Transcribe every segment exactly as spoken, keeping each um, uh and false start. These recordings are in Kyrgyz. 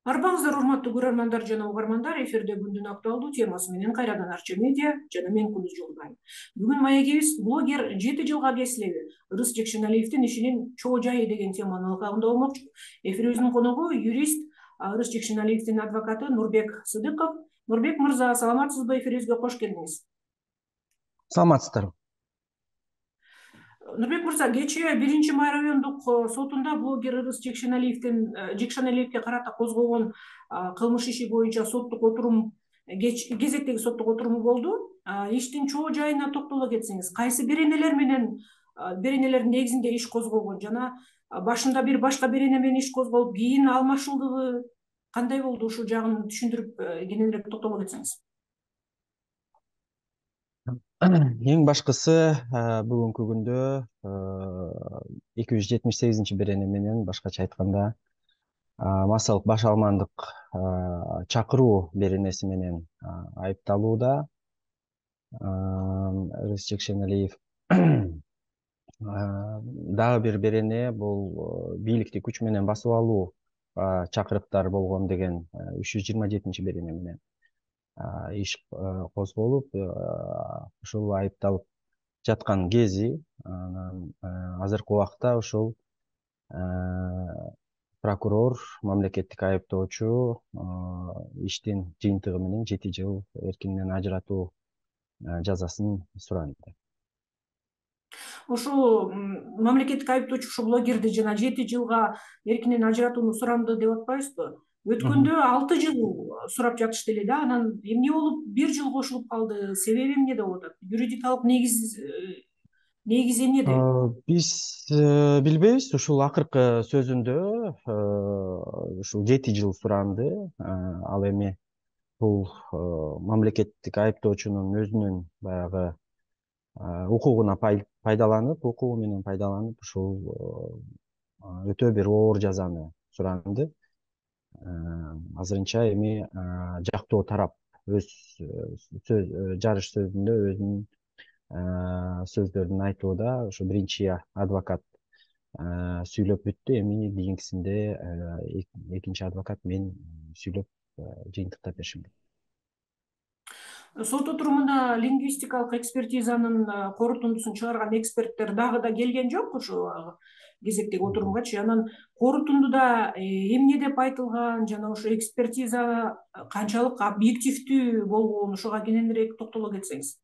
Арбаңыздар, урматтуу көрөрмандар жана угармандар, эфирде күндүн актуалдуу темасы менен кайрадан Арча медиа жана мен Күндүз Жолдубаев. Бүгүн маегибиз блогер жети жылга кесилеби Ырыс Жекшеналиевдин ишинин чоо жайы деген теманын алкагында болмокчу. Эфирибиздин коногу юрист, Ырыс Жекшеналиевдин адвокаты Нурбек Сыдыков. Нурбек мырза, саламатсызбы? Эфирибизге кош келдиңиз. Саламатсыздарбы? Нурбек мырза, кечээ биринчи май райондук сотунда блогер Ырыс Жекшеналиевдин Жекшеналиевге карата козголгон кылмыш иши боюнча соттук отурум, кезектеги соттук отуруму болду. Иштин чоо жайына токтоло кетсеңиз, кайсы беренелер менен беренелердин негизинде иш козголгон жана башында бир башка берене менен иш козголуп, кийин алмашылдыбы, кандай болду, ушул жагын түшүндүрүп кененирээк токтоло кетсеңиз. Эң башкысы бүгүнкү күндө эки жүз жетимиш сегизинчи берене менен, башкача айтканда массалык баш алмандык чакыруу беренеси менен айыпталууда Ырыс Жекшеналиев. Дагы бир берене бул бийликти күч менен басып алуу чакырыктар болгон деген үч жүз жыйырма жетинчи берене менен иш козголуп, ушул айыпталып жаткан кези, анан азыркы убакта ушул прокурор, мамлекеттик айыптоочу иштин жыйынтыгы менен жети жыл эркинен ажыратуу жазасын суранды. Ошо мамлекеттик айыптоочу ушу блогерди жана жети жылга эркинен ажыратууну суранды деп атпайбызбы? Өткөндө алты жыл сурап жатышты эле да, анан эмне болуп бир жыл кошулуп калды? Себеби эмнеде болуп атат? Юридикалык негиз негизи эмнеде? Биз билбейбиз. Ушул акыркы сөзүндө ушул жети жыл суранды. Ал эми бул мамлекеттик айыптоочунун өзүнүн баягы укугуна пайдаланып, укугу менен пайдаланып ушул өтө бир оор жазаны суранды. Азырынча эми жактоо тарап өз жарыш сөзүндө өзүнүн сөздөрүн айтууда. Ошо биринчи адвокат сүйлөп бүттү, эми кийинкисинде экинчи адвокат мен сүйлөп жыйынтыктап беришим керек. Сот отурумуна лингвистикалык экспертизанын корутундусун чыгарган эксперттер дагы да келген жок ошо кезектеги отурумгачы. Анан корутундуда эмне деп айтылган жана ошо экспертиза канчалык объективдүү болгон, ошого кененирээк токтоло кетсеңиз.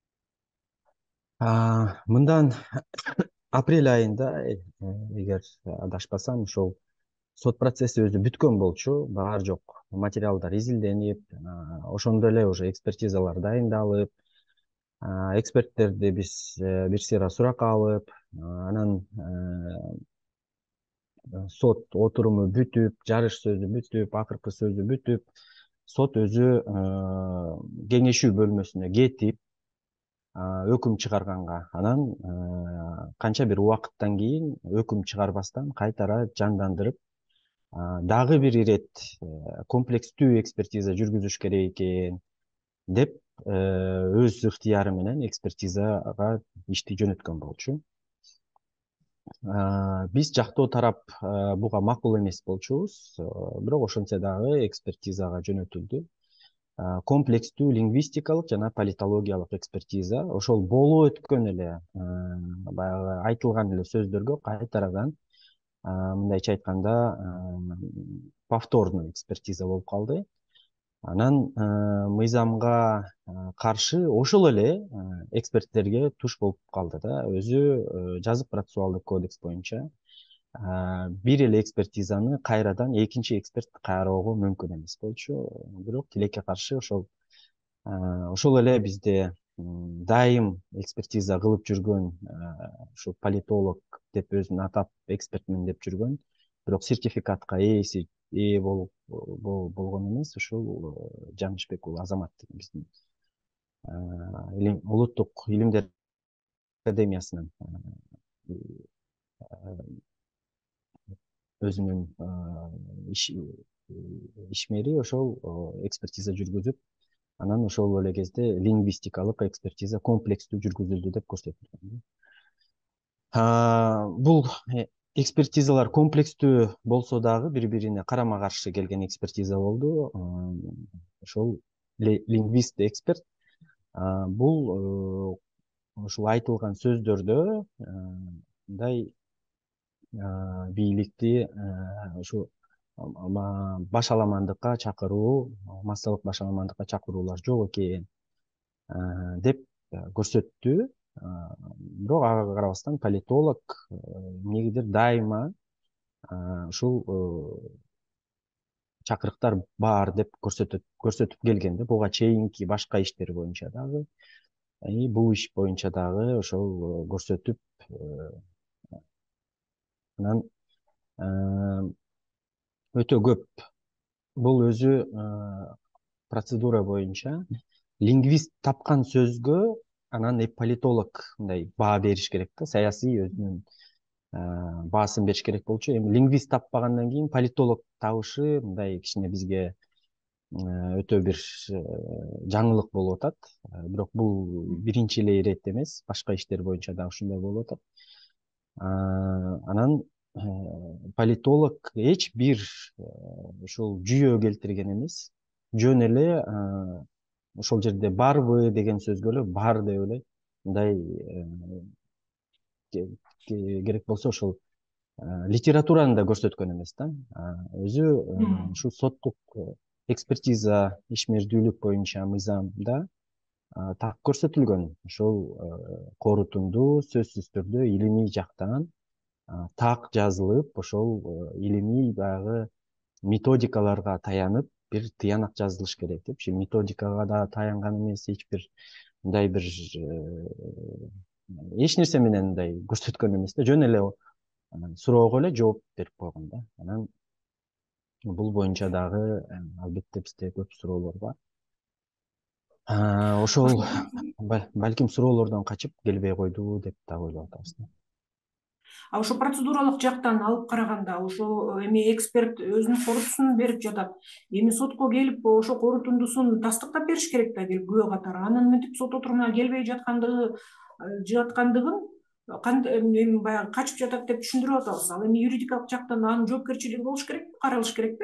Мындан апрель айында, эгер адашпасам, ошол сот процесси өзү бүткөн болчу. Баары жок материалдар изилденип, ошондо эле уже экспертизалар дайындалып, эксперттерди биз бир сыйра суракка алып, анан сот отуруму бүтүп, жарыш сөзү бүтүп, акыркы сөзү бүтүп, сот өзү кеңешүү бөлмөсүнө кетип, өкүм чыгарганга, анан канча бир убакыттан кийин өкүм чыгарбастан кайтара жандандырып, дагы бир ирет комплекстүү экспертиза жүргүзүш керек экен деп өз ыктыяры менен экспертизага ишти жөнөткөн болчу. Биз жактоо тарап буга макул эмес болчубуз, бирок ошентсе дагы экспертизага жөнөтүлдү. Комплекстүү лингвистикалык жана политологиялык экспертиза. Ошол болуп өткөн эле баягы айтылган эле сөздөргө кайтарадан, мындайча айтканда, повторный экспертиза болуп калды. Анан мыйзамга каршы ошол эле эксперттерге туш болуп калды да. Өзү жазык процессуалдык кодекс боюнча бир эле экспертизаны кайрадан экинчи эксперт кайроого мүмкүн эмес болчу. Бирок тилекке каршы ошол ошол эле бизде дайым экспертиза кылып жүргөн, ушу политолог деп өзүн атап экспертмин деп жүргөн, бирок сертификатка ээси ээ болуп болгон эмес, ушул Жаңышбек уулу Азамат биздин улуттук илимдер академиясынын өзүнүн ишмери ошол экспертиза жүргүзүп, анан ошол эле кезде лингвистикалык экспертиза комплекстүү жүргүзүлдү деп көрсөтүлгөн. Бул экспертизалар комплекстүү болсо дагы бири бирине карама каршы келген экспертиза болду. Ошол лингвист эксперт бул ушул айтылган сөздөрдө мындай бийликти ушу башаламандыкка чакыруу, массалык башаламандыкка чакыруулар жок экен деп көрсөттү. Бирок ага карабастан политолог эмнегедир дайыма ушул чакырыктар бар деп көрсөтүп келген да, буга чейинки башка иштер боюнча дагы, бул иш боюнча дагы ошол көрсөтүп, анан өтө көп бул өзү процедура боюнча лингвист тапкан сөзгө анан политолог мындай баа бериш керек да, саясий өзүнүн баасын бериш керек болчу. Эми лингвист таппагандан кийин политолог табышы мындай кичине бизге өтө бир жаңылык болуп атат. Бирок бул биринчи эле ирет эмес, башка иштер боюнча дагы ушундай болуп атат. Анан политолог эч бир ушул жүйө келтирген эмес, жөн эле ошол жерде барбы деген сөзгө эле бар деп эле мындай керек болсо ошол литератураны да көрсөткөн эмес да. Өзү ушу соттук экспертиза ишмердүүлүк боюнча мыйзамда так көрсөтүлгөн. Ошол корутунду сөзсүз түрдө илимий жактан так жазылып, ошол илимий баягы методикаларга таянып бир тыянак жазылыш керек деп. Методикага да таянган эмес, эч бир мындай бир эч нерсе менен мындай көрсөткөн эмес да, жөн эле суроого эле жооп берип койгон да. Анан бул боюнча дагы албетте бизде көп суроолор бар. Ошол балким суроолордон качып келбей койду деп да ойлоп атабыз. А ошо процедуралык жактан алып караганда, ошо эми эксперт өзүнүн корутуусун берип жатат. Эми сотко келип, ошо корутундусун тастыктап бериш керек да, келип күбө катары. Анын мынтип сот отурумуна келбей жаткандыгы жаткандыгын эми баягы качып жатат деп түшүндүрүп атабыз. Ал эми юридикалык жактан анын жоопкерчилиги болуш керекпи, каралыш керекпи?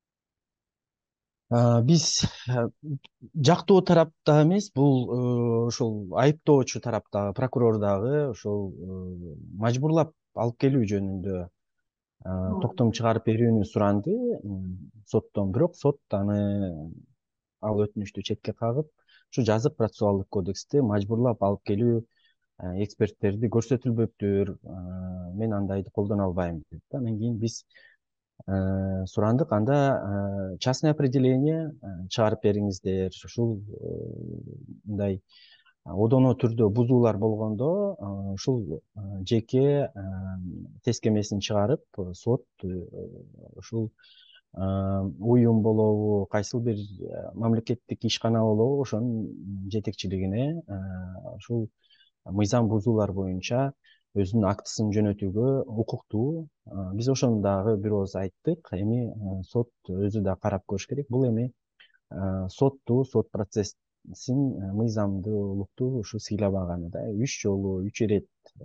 Биз жактоо тарапта эмес, бул ошол айыптоочу тараптагы прокурор дагы ошол мажбурлап алып келүү жөнүндө токтом чыгарып берүүнү суранды соттон. Бирок сот аны ал өтүнүштү четке кагып, ушу жазык процессуалдык кодексте мажбурлап алып келүү эксперттерди көрсөтүлбөптүр, мен андайды колдоно албайм деп. Анан кийин биз сурандык, анда частное определение чыгарып бериңиздер. Ушул мындай одоно түрдө бузуулар болгондо ушул жеке тескемесин чыгарып, сот ушул уюм болобу, кайсыл бир мамлекеттик ишкана болобу, ошонун жетекчилигине ушул мыйзам бузуулар боюнча өзүнүн актысын жөнөтүүгө укуктуу. Биз ошону дагы бир ооз айттык. Эми сот өзү да карап көрүш керек. Бул эми сотту, сот процессин мыйзамдуулукту ушу сыйлабаганы да. Үч жолу, үч ирет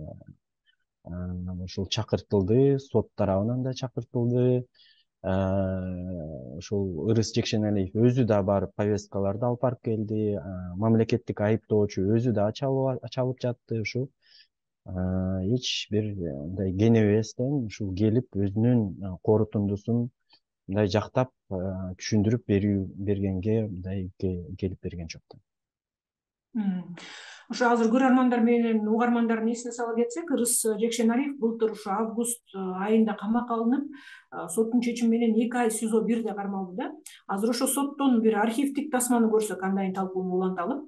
ушул чакыртылды, сот тарабынан да чакыртылды. Ушул Ырыс Жекшеналиев өзү да барып повесткаларды алып барып келди. Мамлекеттик айыптоочу өзү да ачалып жатты. Ушу эч бир мындай кенебестен ушул келип өзүнүн корутундусун мындай жактап түшүндүрүп берүү бергенге мындай келип берген жок да. Ошо азыр көрөрмандар менен угармандардын эсине сала кетсек, Ырыс Жекшеналиев былтыр ушу август айында камакка алынып, соттун чечими менен эки ай СИЗО бирде кармалды да. Азыр ошо соттон бир архивдик тасманы көрсөк, кандайын талкууну уланталы.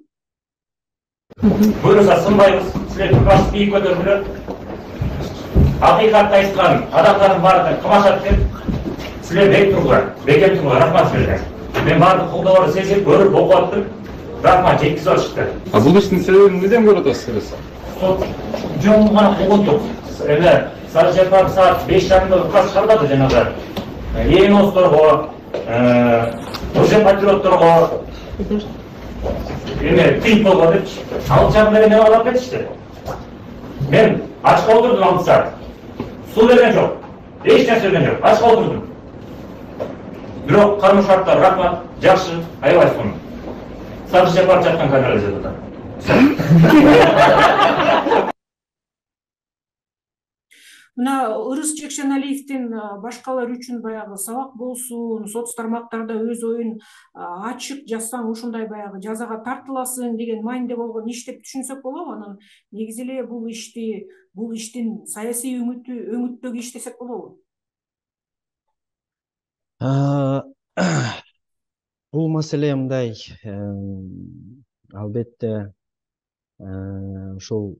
Буюрса сынбайбыз, силер турбаңыз бийик көтөрүлөр. Акыйкатты айткан адамдардын баардыгын кымашат деп, силер бек тургула, бекем тургула, рахмат силерге. Мен баардык колдоолорду сезип, көрүп, окуп аттым. Рахмат, жеткизип атышты. А бул иштин себебин эмнеден көрүп атасыз? Сот жөн гана угундук. Эме Сары Жапар саат беш жарымда указ чыгарылды жанагы. Ээносторго, Ожен патриотторго эме тыйып болгон деп алып жагында эме алып кетишти. Мен ачка отурдум алты саат. суу берген жок, эч нерсе берген жок, ачка отурдум. Бирок кармоо шарттар рахмат, жакшы, аябай сонун. Садыр Жапаров жаткан камера изеп атат. Мына Ырыс Жекшеналиевдин башкалар үчүн баягы сабак болсун, соц тармактарда өз оюн ачык жазсаң ушундай баягы жазага тартыласың деген мааниде болгон иш деп түшүнсөк болобу? Анан негизи эле бул ишти, бул иштин саясий өңүтү, өңүттөгү иш десек болобу? Бул маселе мындай, албетте ушул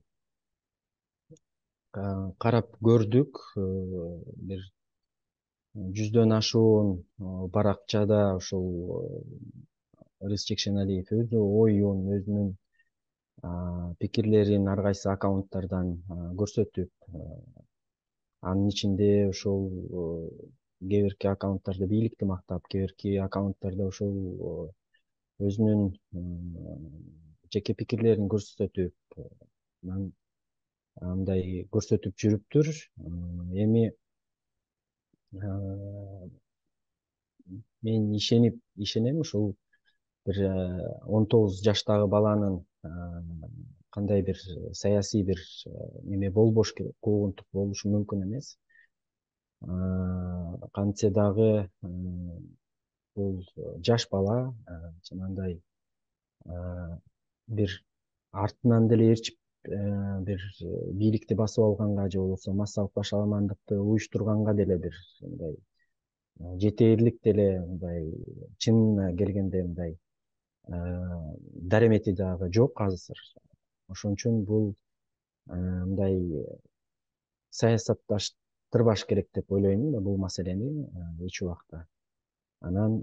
карап көрдүк, бир жүздөн ашуун баракчада ушул Ырыс Жекшеналиев өзү оюн, өзүнүн пикирлерин ар кайсы аккаунттардан көрсөтүп, анын ичинде ушул кээ бирки аккаунттарда бийликти мактап, кээ бирки аккаунттарда ушул өзүнүн жеке пикирлерин көрсөтүп, мындай көрсөтүп жүрүптүр. Эми мен ишенип ишенем ушул бир он тогуз жаштагы баланын кандай бир саясий бир неме болбош керек, куугунтук болушу мүмкүн эмес. Кантсе дагы бул жаш бала, жанагындай бир артынан деле ээрчип бир бийликти басып алганга же болбосо массалык башаламандыкты уюштурганга деле бир мындай жетээрлик деле мындай чынына келгенде мындай даремети дагы жок азыр. Ошон үчүн бул мындай саясатташтырбаш керек деп ойлойм да бул маселени эч убакта. Анан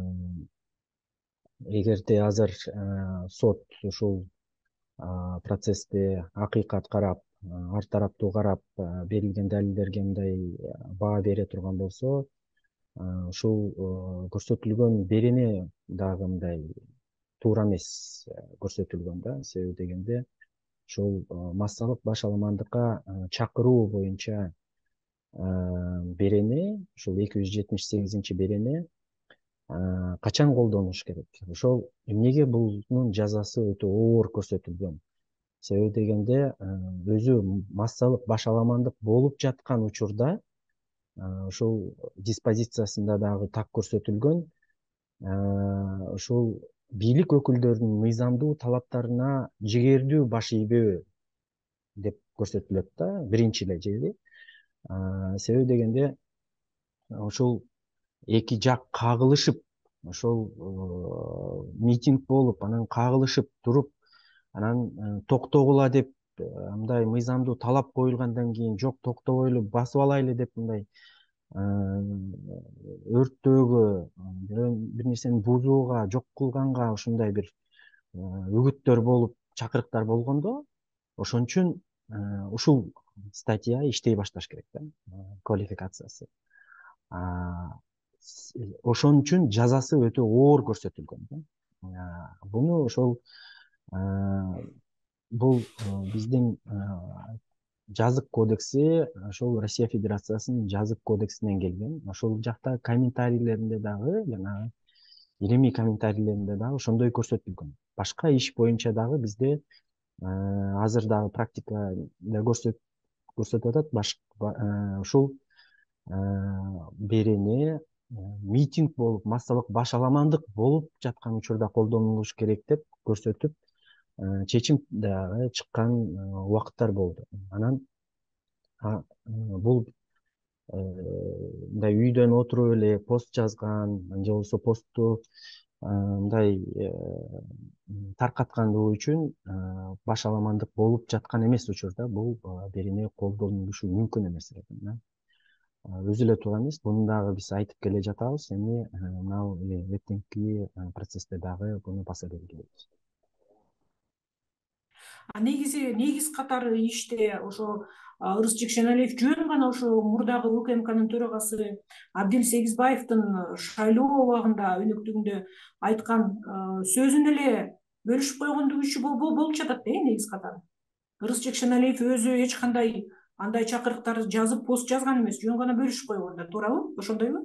эгерде азыр сот ушул процессти акыйкат карап, ар тараптуу карап, берилген далилдерге мындай баа бере турган болсо, ушул көрсөтүлгөн берене дагы мындай туура эмес көрсөтүлгөн да. Себеби дегенде ушул массалык башаламандыкка чакыруу боюнча берене, ушул эки жүз жетимиш сегизинчи берене качан колдонулуш керек? Ошол эмнеге бунун жазасы өтө оор көрсөтүлгөн? Себеби дегенде өзү массалык башаламандык болуп жаткан учурда ушул диспозициясында дагы так көрсөтүлгөн, ушул бийлик өкүлдөрүнүн мыйзамдуу талаптарына жигердүү баш ийбөө деп көрсөтүлөт да, биринчи эле жери. Себеби дегенде ушул эки жак кагылышып, ошол митинг болуп, анан кагылышып туруп, анан токтогула деп мындай мыйзамдуу талап коюлгандан кийин жок токтобойлу басып алайлы деп мындай өрттөөгө, бир нерсени бузууга, жок кылганга ушундай бир үгүттөр болуп, чакырыктар болгондо, ошон үчүн ушул статья иштей башташ керек да, квалификациясы. Ошон үчүн жазасы өтө оор көрсөтүлгөн. Буну ошол бул биздин жазык кодекси, ошол Россия Федерациясынын жазык кодексинен келген. Ошол жакта комментарийлеринде дагы, жана илимий комментарийлеринде дагы ошондой көрсөтүлгөн. Башка иш боюнча дагы бизде азыр дагы практикада көрсөтүп атат, ушул берене митинг болуп, массалык башаламандык болуп жаткан учурда колдонулуш керек деп көрсөтүп, чечим дагы чыккан убакыттар болду. Анан бул мындай үйдөн отуруп эле пост жазган, же болбосо постту мындай таркаткандыгы үчүн башаламандык болуп жаткан эмес учурда бул берене колдонулушу мүмкүн эмес эле. Өзү эле туура эмес, буну дагы биз айтып келе жатабыз, эми мына эртеңки процессте дагы буну баса белгилейбиз. Негизи негиз катары иште ошо Ырыс Жекшеналиев жөн гана ошо мурдагы УКМКнын төрагасы Абдил Сегизбаевдин шайлоо убагында өнөктүгүндө айткан сөзүн эле бөлүшүп койгондугу үчүн болуп жатат да, негиз катары. Ырыс Жекшеналиев өзү эч кандай андай чакырыктарды жазып пост жазган эмес, жөн гана бөлүшүп койгон да, туурабы? Ошондойбу?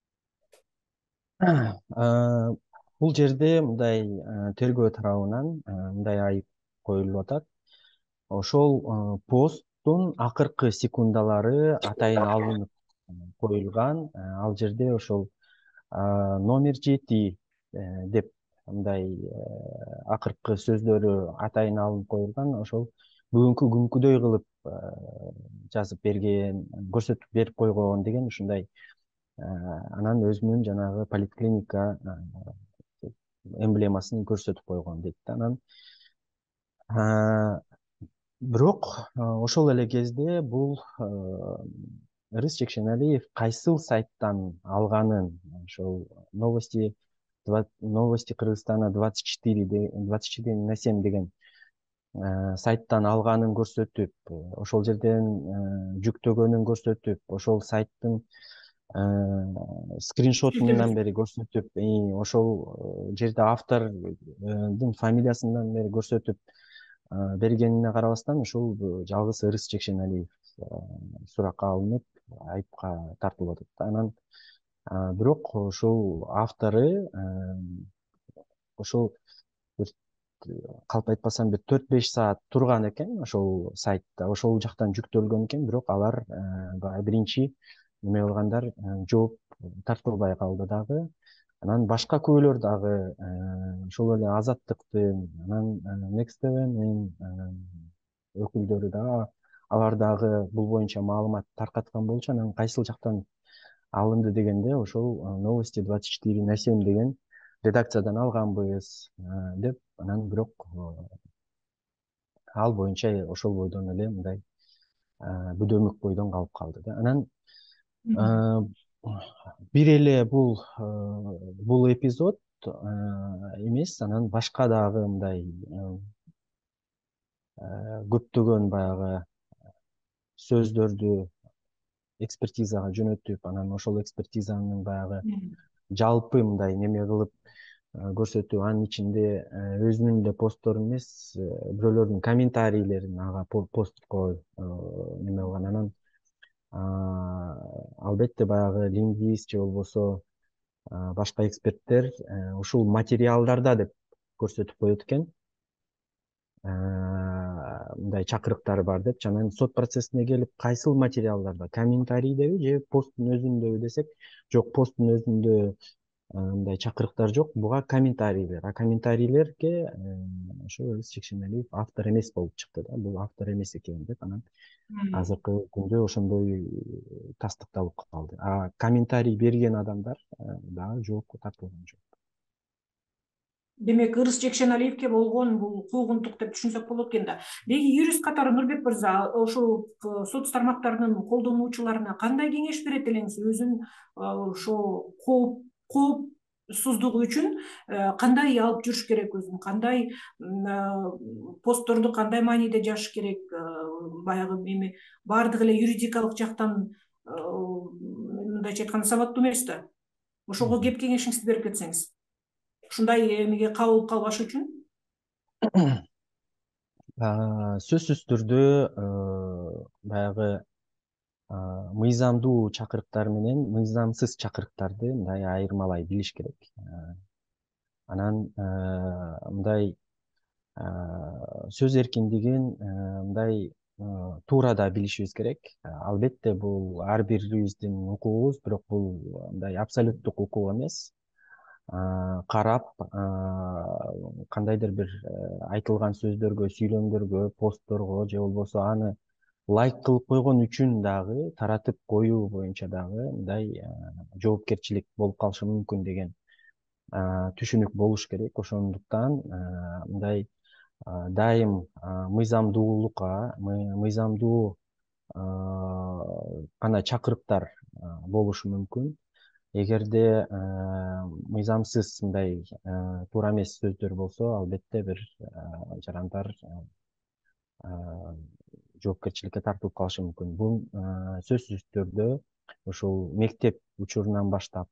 Бул жерде мындай тергөө тарабынан мындай айып коюлуп атат. Ошол посттун акыркы секундалары атайын алынып коюлган. Ал жерде ошол номер жети деп мындай акыркы сөздөрү атайын алынып коюлган. Ошол бүгүнкү күнкүдөй кылып жазып берген, көрсөтүп берип койгон деген ушундай. Анан өзүнүн жанагы поликлиника эмблемасын көрсөтүп койгон дейт да. Анан бирок ошол эле кезде бул Ырыс Жекшеналиев кайсыл сайттан алганын, ошол новости новости Кыргызстана двадцать четыре двадцать четыре на семь деген сайттан алганын көрсөтүп, ошол жерден жүктөгөнүн көрсөтүп, ошол сайттын скриншотунан бери көрсөтүп, ошол жерде автордун фамилиясынан бери көрсөтүп бергенине карабастан, ушул жалгыз Ырыс Жекшеналиев суракка алынып, айыпка тартылып атат. Анан бирок ушул автору ошол калп айтпасам бир төрт беш саат турган экен ошол сайтта, ошол жактан жүктөлгөн экен, бирок алар биринчи эме кылгандар жооп тартылбай калды дагы. Анан башка күбөлөр дагы ошол эле Азаттыктын, анан Next тэ вэнин өкүлдөрү дагы, алар дагы бул боюнча маалымат таркаткан болчу. Анан кайсыл жактан алынды дегенде, ошол новости двадцать четыре на семь деген редакциядан алганбыз деп, анан бирок ал боюнча ошол бойдон эле мындай бүдөмүк бойдон калып калды да. Анан бир эле бул бул эпизод эмес, анан башка дагы мындай көптөгөн баягы сөздөрдү экспертизага жөнөтүп, анан ошол экспертизанын баягы жалпы мындай неме кылып көрсөтүү, анын ичинде өзүнүн эле посттору эмес, бирөөлөрдүн комментарийлерин ага постко неме кылган. Анан албетте баягы лингвист же болбосо башка эксперттер ушул материалдарда деп көрсөтүп коет экен, мындай чакырыктар бар деп. Анан сот процессине келип, кайсыл материалдарда, комментарийдеби же посттун өзүндөбү десек, жок, посттун өзүндө мындай чакырыктар жок, буга комментарийлер. А комментарийлерге ошо Ырыс Жекшеналиев автор эмес болуп чыкты да, бул автор эмес экен деп. Анан азыркы күндө ошондой тастыкталып калды. А комментарий берген адамдар дагы жоопко тартылган жок. Демек, Ырыс Жекшеналиевке болгон бул куугунтук деп түшүнсөк болот экен да. Деги юрист катары Нурбек мырза, ошол соц тармактарынын колдонуучуларына кандай кеңеш берет элеңиз? Өзүн ошо кооп коопсуздугу үчүн кандай алып жүрүш керек, өзүн кандай постторду кандай мааниде жазыш керек, баягы эми баардык эле юридикалык жактан мындайча айтканда сабаттуу эмес да. Ошого кеп кеңешиңизди берип кетсеңиз, ушундай эмеге кабылып калбаш үчүн. Сөзсүз түрдө баягы мыйзамдуу чакырыктар менен мыйзамсыз чакырыктарды мындай айырмалай билиш керек. Анан мындай сөз эркиндигин мындай туурада билишибиз керек. Албетте бул ар бирибиздин укугубуз, бирок бул мындай абсолюттук укук эмес. Карап, кандайдыр бир айтылган сөздөргө, сүйлөмдөргө, постторго же болбосо аны лайк кылып койгон үчүн дагы таратып коюу боюнча дагы мындай жоопкерчилик болуп калышы мүмкүн деген түшүнүк болуш керек. Ошондуктан мындай дайым мыйзамдуулукка, мыйзамдуу кандай чакырыктар болушу мүмкүн. Эгерде мыйзамсыз мындай туура эмес сөздөр болсо, албетте бир жарандар жоопкерчиликке тартылып калышы мүмкүн. Бул сөзсүз түрдө ушул мектеп учурунан баштап,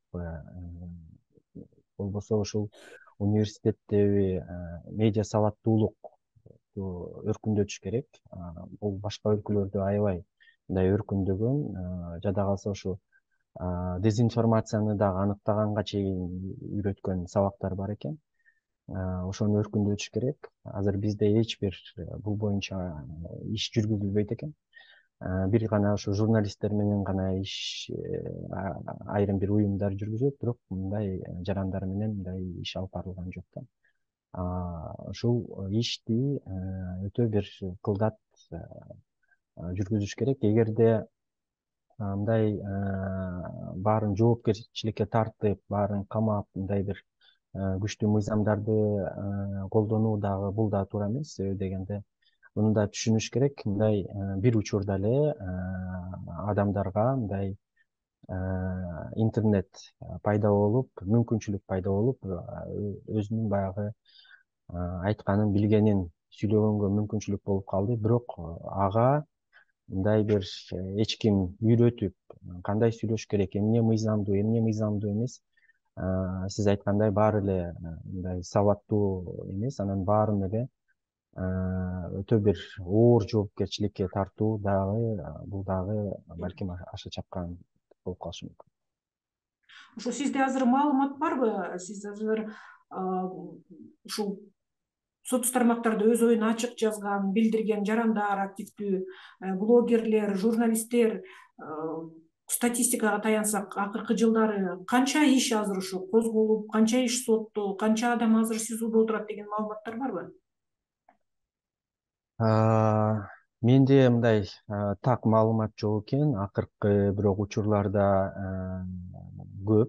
болбосо ушул университеттеби медиа сабаттуулук өркүндөтүш керек. Бул башка өлкөлөрдө аябай мындай өркүндөгөн, жада калса ушу дезинформацияны дагы аныктаганга чейин үйрөткөн сабактар бар экен. Ошону өркүндөтүш керек. Азыр бизде эч бир бул боюнча иш жүргүзүлбөйт экен. Бир гана ушу журналисттер менен гана иш, айрым бир уюмдар жүргүзөт, бирок мындай жарандар менен мындай иш алып барылган жок да. Ушул ишти өтө бир кылдат жүргүзүш керек. Эгерде мындай баарын жоопкерчиликке тартып, баарын камап, мындай бир күчтүү мыйзамдарды колдонуу дагы бул да туура эмес. Себеби дегенде муну да түшүнүш керек. Мындай бир учурда эле адамдарга мындай интернет пайда болуп, мүмкүнчүлүк пайда болуп, өзүнүн баягы айтканын, билгенин сүйлөгөнгө мүмкүнчүлүк болуп калды. Бирок ага мындай бир эч ким үйрөтүп, кандай сүйлөш керек, эмне мыйзамдуу, эмне мыйзамдуу эмес, сиз айткандай баары эле мындай сабаттуу эмес, анан баарын эле өтө бир оор жоопкерчиликке тартуу дагы, бул дагы балким аша чапкан болуп калышы мүмкүн. Ошо сизде азыр маалымат барбы? Сиз азыр ушул соц тармактарда өз оюн ачык жазган, билдирген жарандар, активдүү блогерлер, журналисттер, статистикага таянсак, акыркы жылдары канча иш азыр ушу козголуп, канча иш сотто, канча адам азыр СИЗОдо отурат деген маалыматтар барбы? Менде мындай так маалымат жок экен. Акыркы бирок учурларда көп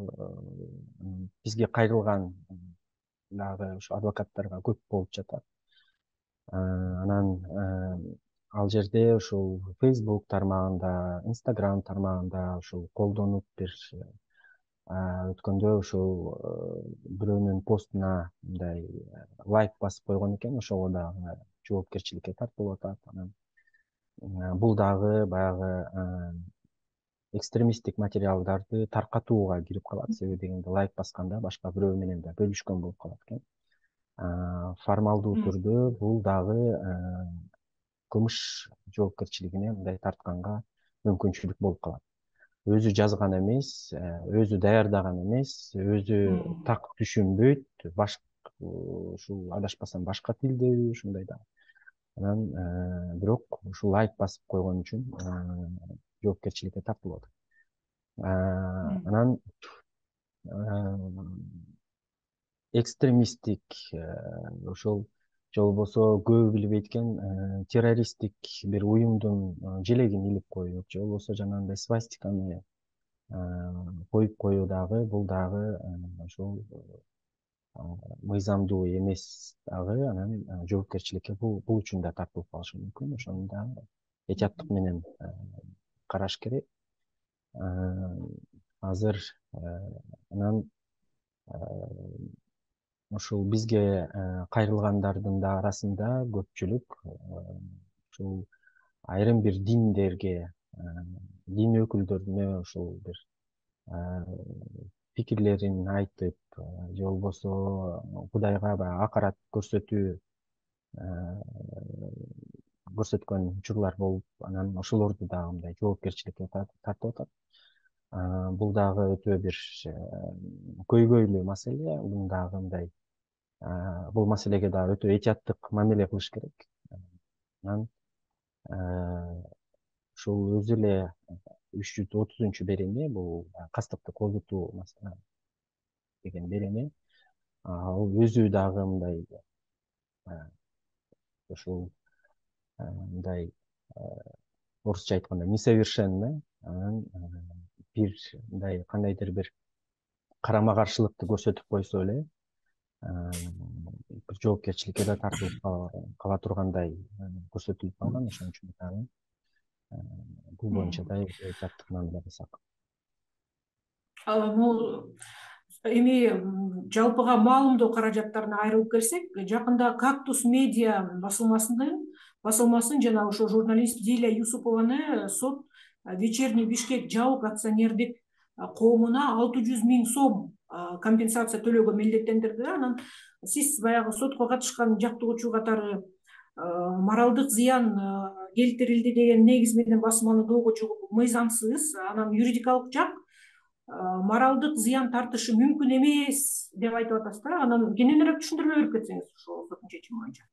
бизге кайрылган дагы ушу адвокаттарга көп болуп жатат. Анан ал жерде ушул Facebook тармагында, Instagram тармагында ушул колдонуп бир өткөндө ушул бирөөнүн постуна мындай лайк басып койгон экен, ошого дагы жоопкерчиликке тартылып атат. Анан бул дагы баягы экстремисттик материалдарды таркатууга кирип калат. Себеби дегенде лайк басканда башка бирөө менен да бөлүшкөн болуп калат экен. Формалдуу түрдө бул дагы кылмыш жоопкерчилигине мындай тартканга мүмкүнчүлүк болуп калат. Өзү жазган эмес, өзү даярдаган эмес, өзү так түшүнбөйт, башка ушул адашпасам башка тилдеби, ушундай да. Анан бирок ушул лайк басып койгон үчүн жоопкерчиликке тартылып атат. Анан экстремисттик, ошол же болбосо көбү билбейт экен, террористтик бир уюмдун желегин илип коюп, же болбосо жанагындай свастиканы коюп коюу дагы, бул дагы ошол мыйзамдуу эмес дагы. Анан жоопкерчиликке бул үчүн да тартылып калышы мүмкүн. Ошону да этияттык менен караш керек. Азыр анан ушул бизге кайрылгандардын да арасында көпчүлүк ушул айрым бир диндерге, дин өкүлдөрүнө ушул бир пикирлерин айтып, же болбосо Кудайга баягы акарат көрсөтүү көрсөткөн учурлар болуп, анан ошолорду дагы мындай жоопкерчиликке тартып атат. Бул дагы өтө бир көйгөйлүү маселе. Бул дагы мындай бул маселеге дагы өтө этияттык мамиле кылыш керек. Анан ушул өзү эле үч жүз отузунчу берене, бул кастыкты козутуу деген берене, ал өзү дагы мындай ушул мындай орусча айтканда несовершенно. Анан бир мындай кандайдыр бир карама каршылыкты көрсөтүп койсо эле бир жоопкерчиликке да тартылып кала тургандай көрсөтүлүп калган. Ошон үчүн дагы бул боюнча да этияттык мамиле кылсак. Эми жалпыга маалымдоо каражаттарына айрылып келсек, жакында Кактус медиа басылмасынын басылмасын жана ошо журналист Диля Юсупованы сот Вечерний Бишкек жабык акционердик коомуна алты жүз миң сом компенсация төлөөгө милдеттендирди. Анан сиз баягы сотко катышкан жактыгуучу катары моралдык зыян келтирилди деген негиз менен басмалоодогу чыгуу мыйзамсыз. Анан юридикалык жак моралдык зыян тартышы мүмкүн эмес деп айтып атасыз да. Анан кененирээк түшүндүрмө берип кетсеңиз ушул соттун чечими боюнча.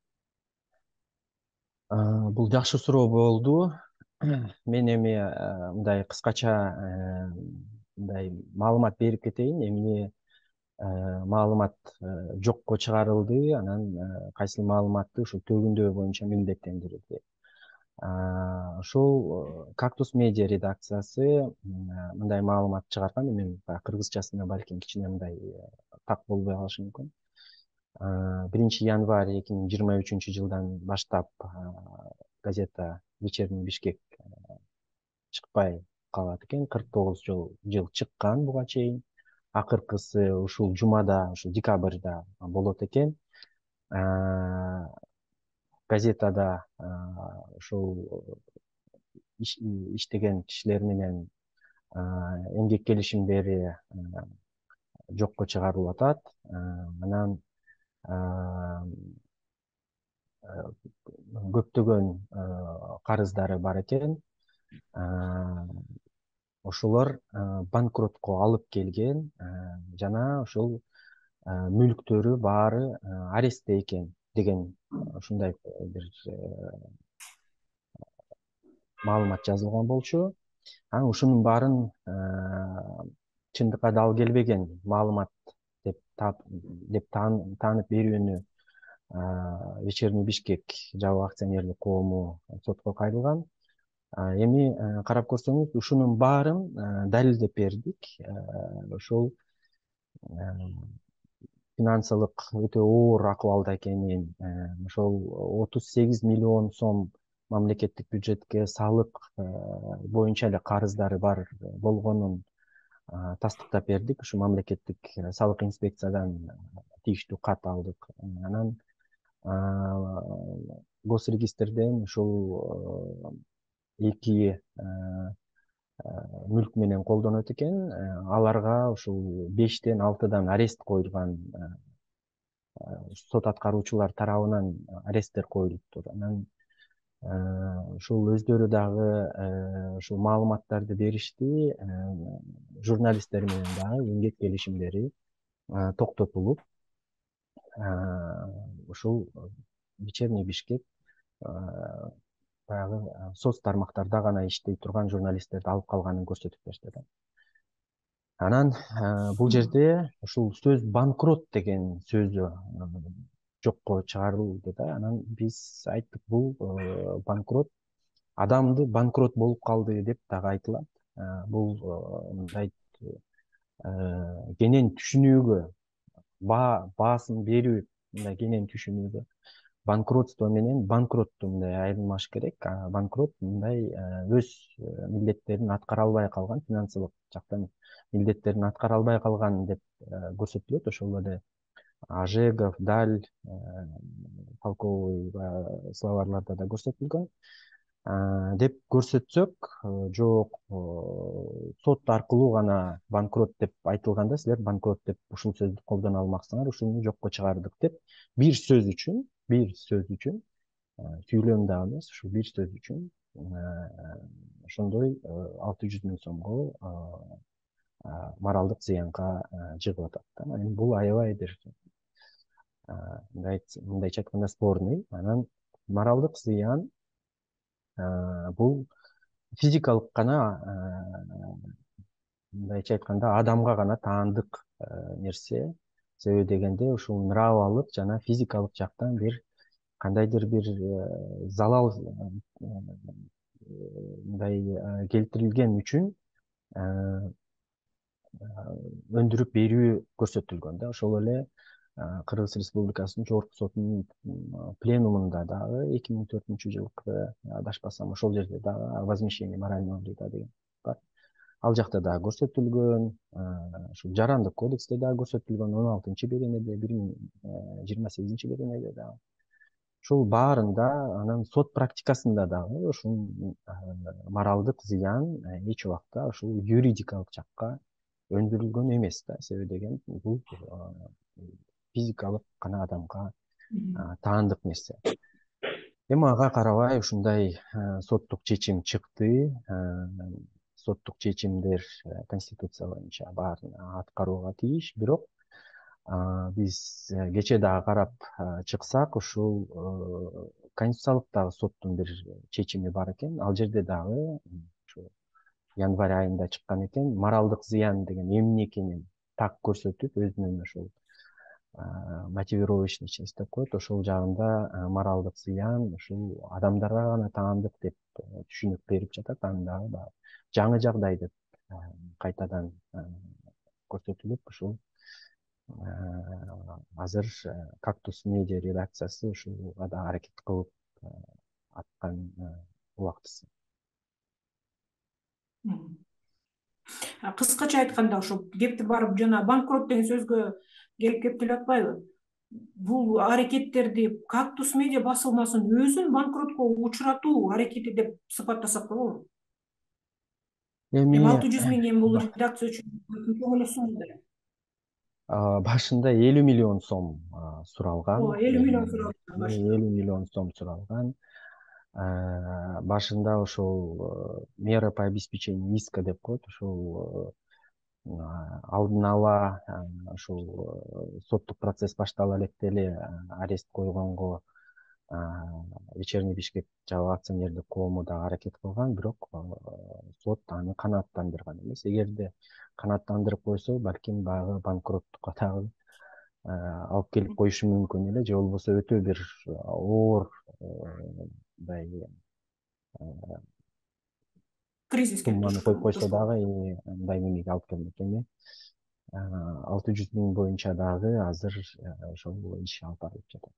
Бул жакшы суроо болду. Мен эми мындай кыскача мындай маалымат берип кетейин. Эмне маалымат жокко чыгарылды, анан кайсыл маалыматты ушул төгүндөө боюнча милдеттендирилди. Ошол Кактус медиа редакциясы мындай маалымат чыгарган. Мен кыргызчасына балким кичине мындай так болбой калышы мүмкүн. биринчи январь эки миң жыйырма үчүнчү жылдан баштап газета «Вечерний Бишкек» чыкпай калат экен. кырк тогуз жыл чыккан буга чейин. Акыркысы ушул жумада, ушул декабрда болот экен. Газетада ушул иштеген кишилер менен эмгек келишимдери жокко чыгарылып атат. Анан көптөгөн карыздары бар экен. Ошолор банкротко алып келген жана ошол мүлктөрү баары арестте экен деген ушундай бир маалымат жазылган болчу. Анан ушунун баарын чындыкка дал келбеген маалымат деп деп таанып берүүнү Вечерний Бишкек жабык акционерлик коому сотко кайрылган. Эми карап көрсөңүз, ушунун баарын далилдеп бердик. Ошол финансылык өтө оор акыбалда экенин, ошол отуз сегиз миллион сом мамлекеттик бюджетке салык боюнча эле карыздары бар болгонун тастыктап бердик. Ушу мамлекеттик салык инспекциядан тийиштүү кат алдык. Анан госрегистрден ушул эки мүлк менен колдонот экен. Аларга ушул бештен алтыдан арест коюлган, сот аткаруучулар тарабынан аресттер коюлуптур. Анан ушул өздөрү дагы ушул маалыматтарды беришти. Журналисттер менен дагы эмгек келишимдери токтотулуп, ушул Вечерний Бишкек баягы соц тармактарда гана иштей турган журналисттерди алып калганын көрсөтүп берди да. Анан бул жерде ушул сөз банкрот деген сөзү жокко чыгарылды да. Анан биз айттык, бул банкрот, адамды банкрот болуп калды деп дагы айтылат. Бул мындай кенен түшүнүүгө, баасын берүү, мындай кенен түшүнүүгө банкротство менен банкротту мындай айырмаш керек. Банкрот мындай өз милдеттерин аткара албай калган, финансылык жактан милдеттерин аткара албай калган деп көрсөтүлөт. Ошол эле Ажегов, Даль, Полковой словарларда да көрсөтүлгөн деп көрсөтсөк, жок, сот аркылуу гана банкрот деп айтылганда, силер банкрот деп ушул сөздү колдоно алмаксыңар, ушуну жокко чыгардык деп бир сөз үчүн, бир сөз үчүн, сүйлөм да эмес, ушул бир сөз үчүн ошондой алты жүз миң сомго моралдык зыянга жыгып атат. Эми бул аябай бир мындайча айтканда спорный. Анан моралдык зыян бул физикалык гана, мындайча айтканда адамга гана таандык нерсе. Себеби дегенде ушул нравалык жана физикалык жактан бир кандайдыр бир залал мындай келтирилген үчүн өндүрүп берүү көрсөтүлгөн да. Ошол эле Кыргыз Республикасынын жогорку сотунун пленумунда дагы эки миң төртүнчү жылкы, адашпасам, ошол жерде дагы возмещение морального вреда деген бар. Ал жакта дагы көрсөтүлгөн, ушул жарандык кодексте дагы көрсөтүлгөн, он алтынчы беренеде, бир миң жыйырма сегизинчи беренеде дагы. Ушул баарында, анан сот практикасында дагы ушул моралдык зыян эч убакта ушул юридикалык жакка өндүрүлгөн эмес да. Себеби деген бул физикалык гана адамга таандык нерсе. Эми ага карабай ушундай соттук чечим чыкты. Соттук чечимдер Конституция боюнча баарын аткарууга тийиш. Бирок биз кечээ дагы карап чыксак, ушул Конституциялык дагы соттун бир чечими бар экен. Ал жерде дагы ушу январь айында чыккан экен. Моралдык зыян деген эмне экенин так көрсөтүп, өзүнүн ошол мотивировочный часть деп коет. Ошол жагында моралдык зыян ушул адамдарга гана таандык деп түшүнүк берип жатат. Анын дагы жаңы жагдай деп кайтадан көрсөтүлүп, ушул азыр Кактус медиа редакциясы ушуга да аракет кылып аткан убактысы. Кыскача айтканда, ошо кепти барып жана банкрот деген сөзгө келип кептелип атпайбы? Бул аракеттерди Кактус медиа басылмасын өзүн банкротко учуратуу аракети деп сыпаттасак болобу? Эми алты жүз миң эми бул редакция үчүн көңүл сумду. Башында элүү миллион сом суралган. элүү миллион суралган. элүү миллион сом суралган. Башында ошол мера по обеспечению иска деп коет. Ошол алдын ала ошол соттук процесс баштала электе эле арест койгонго Вечерний Бишкек жабык акционердик коому дагы аракет кылган, бирок сот аны канааттандырган эмес. Эгерде канааттандырып койсо, балким баягы банкроттукка дагы алып келип коюшу мүмкүн эле, же болбосо өтө бир оор мындай кризиске сумманы коюп койсо дагы мындай немеге алып келмек. Эми алты жүз миң боюнча дагы азыр ошол иш алып барылып жатат.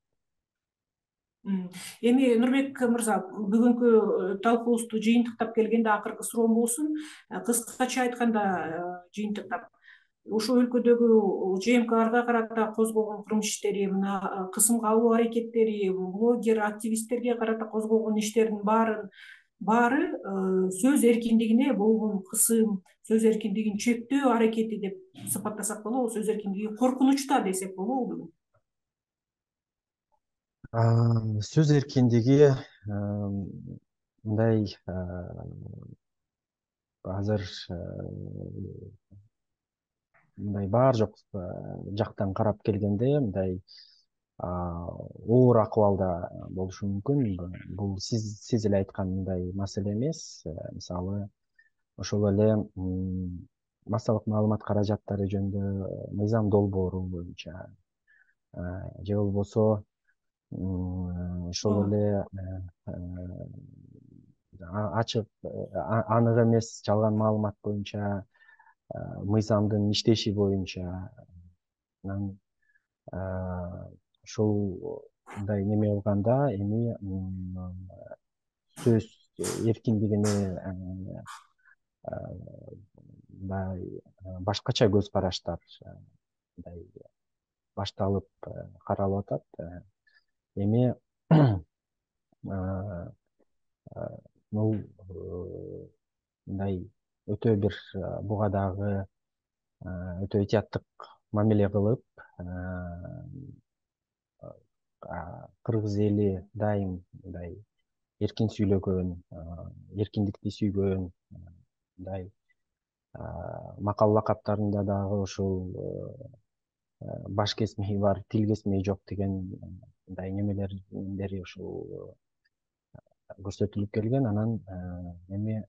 Эми Нурбек мырза, бүгүнкү талкуубузду жыйынтыктап келгенде акыркы суроом болсун. Кыскача айтканда жыйынтыктап, ошол өлкөдөгү ЖМКарга карата козгогон кылмыш иштери, мына кысымга алуу аракеттери, блогер, активисттерге карата козгогон иштердин баарын баары сөз эркиндигине болгон кысым, сөз эркиндигин чектөө аракети деп сыпаттасак болобу? Сөз эркиндиги коркунучта десек болобу? Сөз эркиндиги мындай азыр мындай баар жок жактан карап келгенде мындай оор акыбалда болушу мүмкүн. Бул сиз сиз эле айткандай маселе эмес. Мисалы, ошол эле массалык маалымат каражаттары жөнүндө мыйзам долбоору боюнча, же болбосо ошол эле ачык анык эмес жалган маалымат боюнча мыйзамдын иштеши боюнча ушул мындай неме кылганда эми сөз эркиндигине мындай башкача көз караштар мындай башталып каралып атат. Эми бул мындай өтө бир буга дагы өтө этияттык мамиле кылып, кыргыз эли дайым мындай эркин сүйлөгөн, эркиндикти сүйгөн, мындай макал лакаптарында дагы ушул баш кесмеги бар, тил кесмеги жок деген мындай немелери ушул көрсөтүлүп келген. Анан эми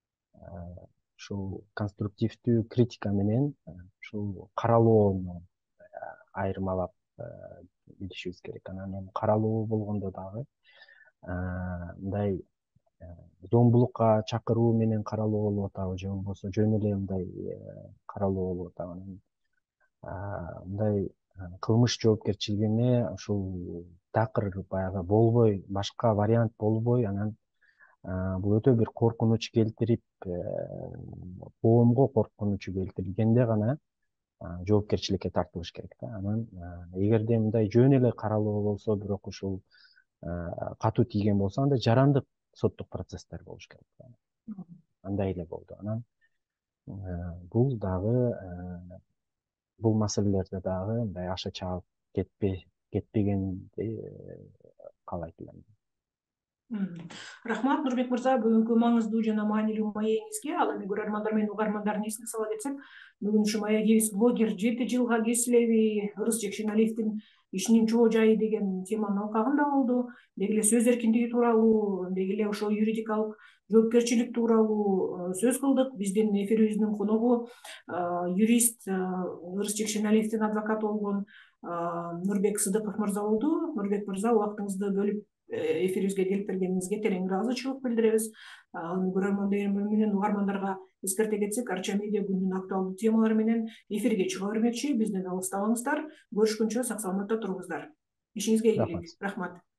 ушул конструктивдүү критика менен ушул каралоону айырмалап билишибиз керек. Анан эми каралоо болгондо дагы мындай зомбулукка чакыруу менен каралоо болуп атабы, же болбосо жөн эле мындай каралоо болуп атабы. Мындай кылмыш жоопкерчилигине ушул такыр баягы болбой, башка вариант болбой, анан бул өтө бир коркунуч келтирип, коомго коркунуч келтиргенде гана жоопкерчиликке тартылыш керек да. Анан эгерде мындай жөн эле каралоо болсо, бирок ушул катуу тийген болсо, анда жарандык соттук процесстер болуш керек. Андай эле болду. Анан бул дагы бул маселелерде дагы мындай аша чаап кетпегенди каалайт элем. Рахмат, Нурбек мырза, бүгүнкү маңыздуу жана маанилүү маегиңизге. Ал эми көрөрмандар менен угармандардын эсине сала кетсек, бүгүнкү маегибиз блогер жети жылга кесилеби, Ырыс Жекшеналиевдин ишинин чоо жайы деген теманын алкагында болду. Деги эле сөз эркиндиги тууралуу, деги эле ошол юридикалык жоопкерчилик тууралуу сөз кылдык. Биздин эфирибиздин коногу юрист, Ырыс Жекшеналиевдин адвокаты болгон Нурбек Сыдыков мырза болду. Нурбек мырза, убактыңызды бөлүп эфирибизге келип бергениңизге терең ыраазычылык билдиребиз. Көрөрмандар менен угармандарга эскерте кетсек, Арча медиа күндүн актуалдуу темалары менен эфирге чыга бермекчи. Бизден алыстабаңыздар. Көрүшкөнчө сак саламатта туруңуздар. Ишиңизге ийгилик. Рахмат.